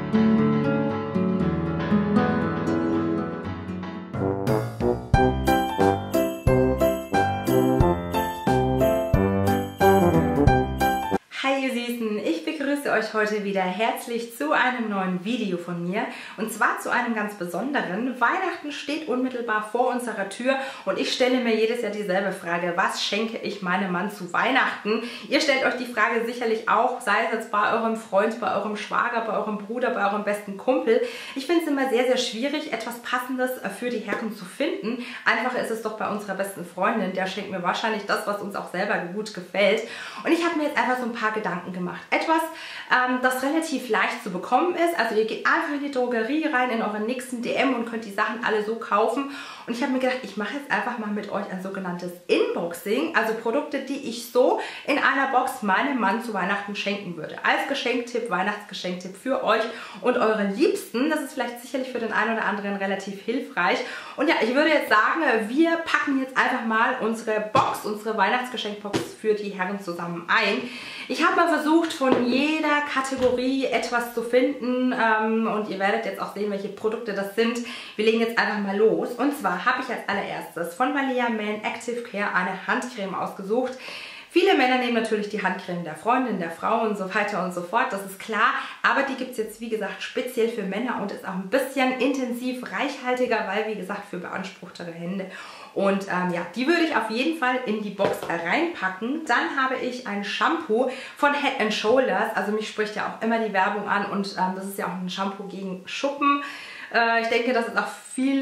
Hi ihr Süßen, ich begrüße euch heute wieder herzlich zu einem neuen Video von mir und zwar zu einem ganz besonderen. Weihnachten steht unmittelbar vor unserer Tür und ich stelle mir jedes Jahr dieselbe Frage: Was schenke ich meinem Mann zu Weihnachten? Ihr stellt euch die Frage sicherlich auch, sei es jetzt bei eurem Freund, bei eurem Schwager, bei eurem Bruder, bei eurem besten Kumpel. Ich finde es immer sehr, sehr schwierig, etwas Passendes für die Herren zu finden. Einfacher ist es doch bei unserer besten Freundin, der schenkt mir wahrscheinlich das, was uns auch selber gut gefällt. Und ich habe mir jetzt einfach so ein paar Gedanken gemacht. Etwas, das relativ leicht zu bekommen ist. Also ihr geht einfach in die Drogerie rein, in euren nächsten DM und könnt die Sachen alle so kaufen. Und ich habe mir gedacht, ich mache jetzt einfach mal mit euch ein sogenanntes Inboxing. Also Produkte, die ich so in einer Box meinem Mann zu Weihnachten schenken würde. Als Geschenktipp, Weihnachtsgeschenktipp für euch und eure Liebsten. Das ist vielleicht sicherlich für den einen oder anderen relativ hilfreich. Und ja, ich würde jetzt sagen, wir packen jetzt einfach mal unsere Box, unsere Weihnachtsgeschenkbox für die Herren zusammen ein. Ich habe mal versucht, von jeder Kategorie etwas zu finden und ihr werdet jetzt auch sehen, welche Produkte das sind. Wir legen jetzt einfach mal los. Und zwar habe ich als allererstes von Balea Man Active Care eine Handcreme ausgesucht. Viele Männer nehmen natürlich die Handcreme der Freundin, der Frau und so weiter und so fort, das ist klar. Aber die gibt es jetzt, wie gesagt, speziell für Männer und ist auch ein bisschen intensiv reichhaltiger, weil, wie gesagt, für beanspruchtere Hände. Und ja, die würde ich auf jeden Fall in die Box reinpacken. Dann habe ich ein Shampoo von Head & Shoulders. Also mich spricht ja auch immer die Werbung an und das ist ja auch ein Shampoo gegen Schuppen. Ich denke, dass es auch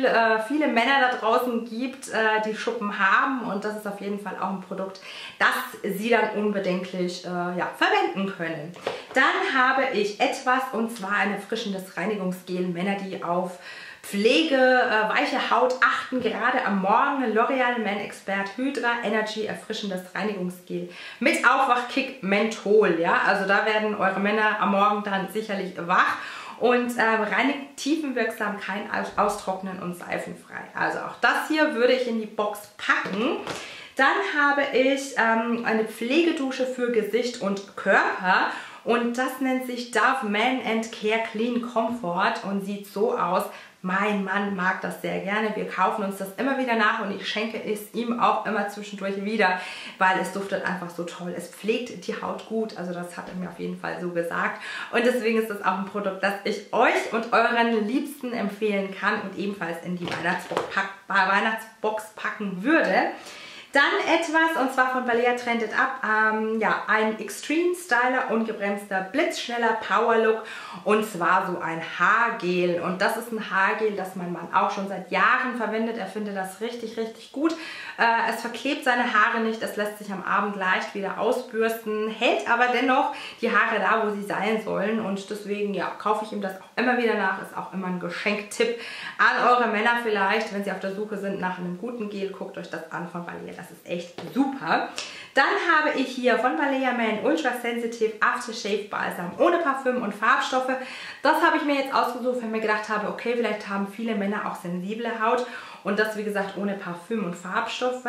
viele Männer da draußen gibt, die Schuppen haben und das ist auf jeden Fall auch ein Produkt, das sie dann unbedenklich ja, verwenden können. Dann habe ich etwas und zwar ein erfrischendes Reinigungsgel. Männer, die auf Pflege, weiche Haut achten, gerade am Morgen. L'Oreal Man Expert Hydra Energy erfrischendes Reinigungsgel mit Aufwachkick Menthol. Ja? Also da werden eure Männer am Morgen dann sicherlich wach. Und reinigt tiefenwirksam, kein Austrocknen und seifenfrei. Also auch das hier würde ich in die Box packen. Dann habe ich eine Pflegedusche für Gesicht und Körper. Und das nennt sich Dove Man & Care Clean Comfort und sieht so aus. Mein Mann mag das sehr gerne. Wir kaufen uns das immer wieder nach und ich schenke es ihm auch immer zwischendurch wieder, weil es duftet einfach so toll. Es pflegt die Haut gut, also das hat er mir auf jeden Fall so gesagt. Und deswegen ist das auch ein Produkt, das ich euch und euren Liebsten empfehlen kann und ebenfalls in die Weihnachtsbox packen würde. Dann etwas, und zwar von Balea Trended Up, ja, ein Extreme Styler ungebremster, blitzschneller Power Look und zwar so ein Haargel. Und das ist ein Haargel, das mein Mann auch schon seit Jahren verwendet. Er findet das richtig, richtig gut. Es verklebt seine Haare nicht, es lässt sich am Abend leicht wieder ausbürsten, hält aber dennoch die Haare da, wo sie sein sollen. Und deswegen, ja, kaufe ich ihm das auch immer wieder nach. Ist auch immer ein Geschenktipp an eure Männer vielleicht, wenn sie auf der Suche sind nach einem guten Gel. Guckt euch das an von Balea. Das ist echt super. Dann habe ich hier von Balea Man Ultra Sensitive Aftershave Balsam ohne Parfüm und Farbstoffe. Das habe ich mir jetzt ausgesucht, weil ich mir gedacht habe, okay, vielleicht haben viele Männer auch sensible Haut und das, wie gesagt, ohne Parfüm und Farbstoffe.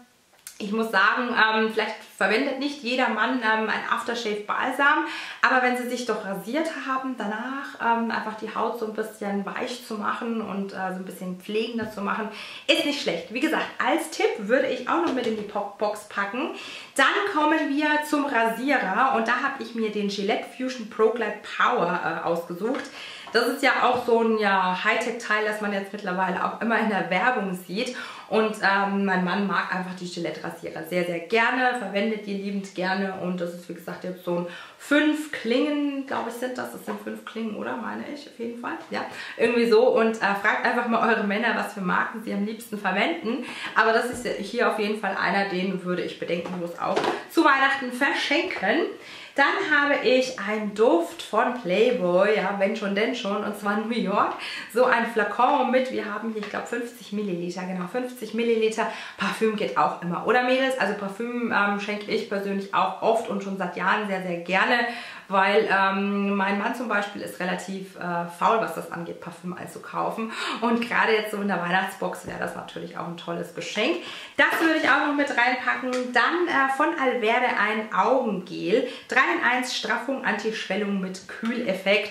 Ich muss sagen, vielleicht verwendet nicht jeder Mann ein Aftershave Balsam, aber wenn sie sich doch rasiert haben, danach einfach die Haut so ein bisschen weich zu machen und so ein bisschen pflegender zu machen, ist nicht schlecht. Wie gesagt, als Tipp würde ich auch noch mit in die Box packen. Dann kommen wir zum Rasierer und da habe ich mir den Gillette Fusion Pro Glide Power ausgesucht. Das ist ja auch so ein ja, Hightech-Teil, das man jetzt mittlerweile auch immer in der Werbung sieht. Und mein Mann mag einfach die Gillette-Rasierer sehr, sehr gerne, verwendet die liebend gerne. Und das ist, wie gesagt, jetzt so ein 5 Klingen, glaube ich, sind das. Das sind 5 Klingen, oder? Meine ich, auf jeden Fall. Ja, irgendwie so. Und fragt einfach mal eure Männer, was für Marken sie am liebsten verwenden. Aber das ist hier auf jeden Fall einer, den würde ich bedenkenlos auch zu Weihnachten verschenken. Dann habe ich einen Duft von Playboy, ja, wenn schon, denn schon, und zwar New York. So ein Flakon mit, wir haben hier, ich glaube, 50 Milliliter, genau, 50 Milliliter. Parfüm geht auch immer, oder Mädels? Also Parfüm schenke ich persönlich auch oft und schon seit Jahren sehr, sehr gerne, weil mein Mann zum Beispiel ist relativ faul, was das angeht, Parfüm einzukaufen. Und gerade jetzt so in der Weihnachtsbox wäre das natürlich auch ein tolles Geschenk. Das würde ich auch noch mit reinpacken. Dann von Alverde ein Augengel. 3 in 1 Straffung, Anti-Schwellung mit Kühleffekt.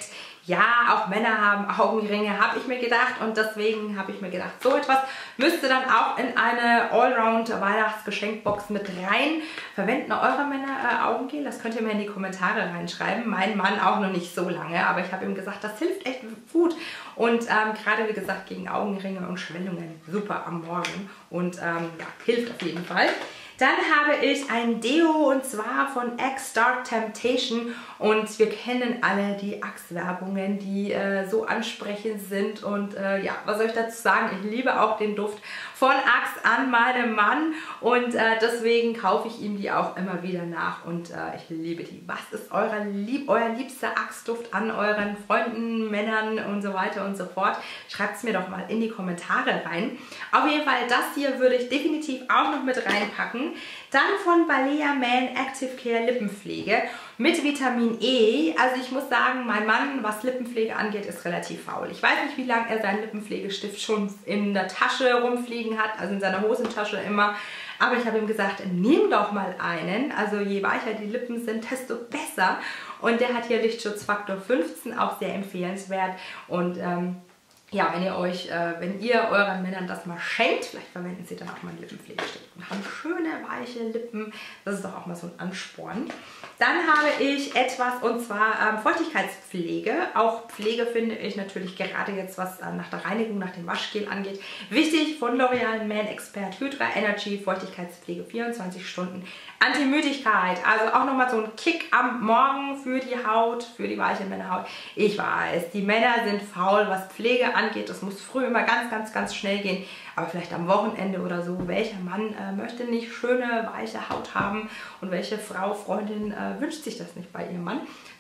ja, auch Männer haben Augenringe, habe ich mir gedacht. Und deswegen habe ich mir gedacht, so etwas müsste dann auch in eine Allround-Weihnachtsgeschenkbox mit rein. Verwenden eure Männer Augengel? Das könnt ihr mir in die Kommentare reinschreiben. Mein Mann auch noch nicht so lange, aber ich habe ihm gesagt, das hilft echt gut. Und gerade wie gesagt gegen Augenringe und Schwellungen super am Morgen und ja, hilft auf jeden Fall. Dann habe ich ein Deo und zwar von Axe Dark Temptation und wir kennen alle die Axe-Werbungen, die so ansprechend sind und ja, was soll ich dazu sagen? Ich liebe auch den Duft von Axe an meinem Mann und deswegen kaufe ich ihm die auch immer wieder nach und ich liebe die. Was ist euer liebster Axe-Duft an euren Freunden, Männern und so weiter und so fort? Schreibt es mir doch mal in die Kommentare rein. Auf jeden Fall, das hier würde ich definitiv auch noch mit reinpacken. Dann von Balea Man Active Care Lippenpflege mit Vitamin E. Also ich muss sagen, mein Mann, was Lippenpflege angeht, ist relativ faul. Ich weiß nicht, wie lange er seinen Lippenpflegestift schon in der Tasche rumfliegen hat, also in seiner Hosentasche immer. Aber ich habe ihm gesagt, nimm doch mal einen. Also je weicher die Lippen sind, desto besser. Und der hat hier Lichtschutzfaktor 15, auch sehr empfehlenswert. Und ja, wenn ihr euren Männern das mal schenkt, vielleicht verwenden sie dann auch mal einen Lippenpflegestift und haben schöne, weiche Lippen. Das ist doch auch mal so ein Ansporn. Dann habe ich etwas und zwar Feuchtigkeitspflege. Auch Pflege finde ich natürlich gerade jetzt, was nach der Reinigung, nach dem Waschgel angeht, wichtig. Von L'Oreal Man Expert Hydra Energy Feuchtigkeitspflege 24 Stunden. Anti-Müdigkeit, also auch nochmal so ein Kick am Morgen für die Haut, für die weiche Männerhaut. Ich weiß, die Männer sind faul, was Pflege angeht. Das muss früh immer ganz schnell gehen. Aber vielleicht am Wochenende oder so. Welcher Mann möchte nicht schöne, weiche Haut haben? Und welche Frau, Freundin wünscht sich das nicht bei ihrem Mann?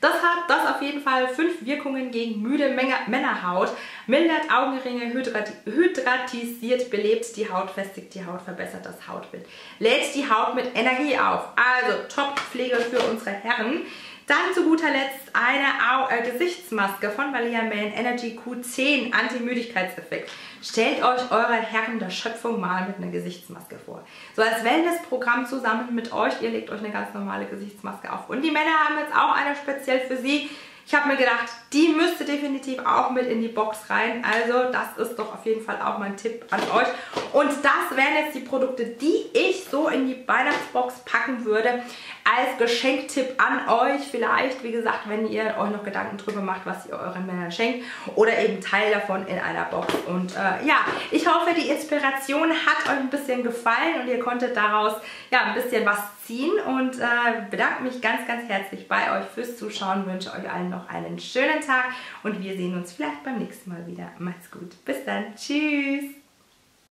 Das auf jeden Fall 5 Wirkungen gegen müde Männerhaut. Mildert Augenringe, hydratisiert, belebt die Haut, festigt die Haut, verbessert das Hautbild. Lädt die Haut mit Energie auf. Also Top-Pflege für unsere Herren. Dann zu guter Letzt eine Gesichtsmaske von Balea Man Energy Q10 Anti-Müdigkeitseffekt. Stellt euch eure Herren der Schöpfung mal mit einer Gesichtsmaske vor. So als Wellness-Programm zusammen mit euch. Ihr legt euch eine ganz normale Gesichtsmaske auf. Und die Männer haben jetzt auch eine speziell für sie. Ich habe mir gedacht, die müsste definitiv auch mit in die Box rein. Also das ist doch auf jeden Fall auch mein Tipp an euch. Und das wären jetzt die Produkte, die ich so in die Weihnachtsbox packen würde. Als Geschenktipp an euch vielleicht, wie gesagt, wenn ihr euch noch Gedanken drüber macht, was ihr euren Männern schenkt. Oder eben Teil davon in einer Box. Und ja, ich hoffe, die Inspiration hat euch ein bisschen gefallen und ihr konntet daraus ja ein bisschen was ziehen. Und bedanke mich ganz herzlich bei euch fürs Zuschauen. Wünsche euch allen noch einen schönen Tag und wir sehen uns vielleicht beim nächsten Mal wieder. Macht's gut. Bis dann. Tschüss.